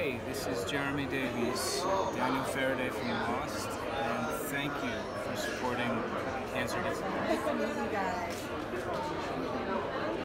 Hey, this is Jeremy Davies, Daniel Faraday from Lost, and thank you for supporting Cancer Gets Lost. Nice to meet you guys.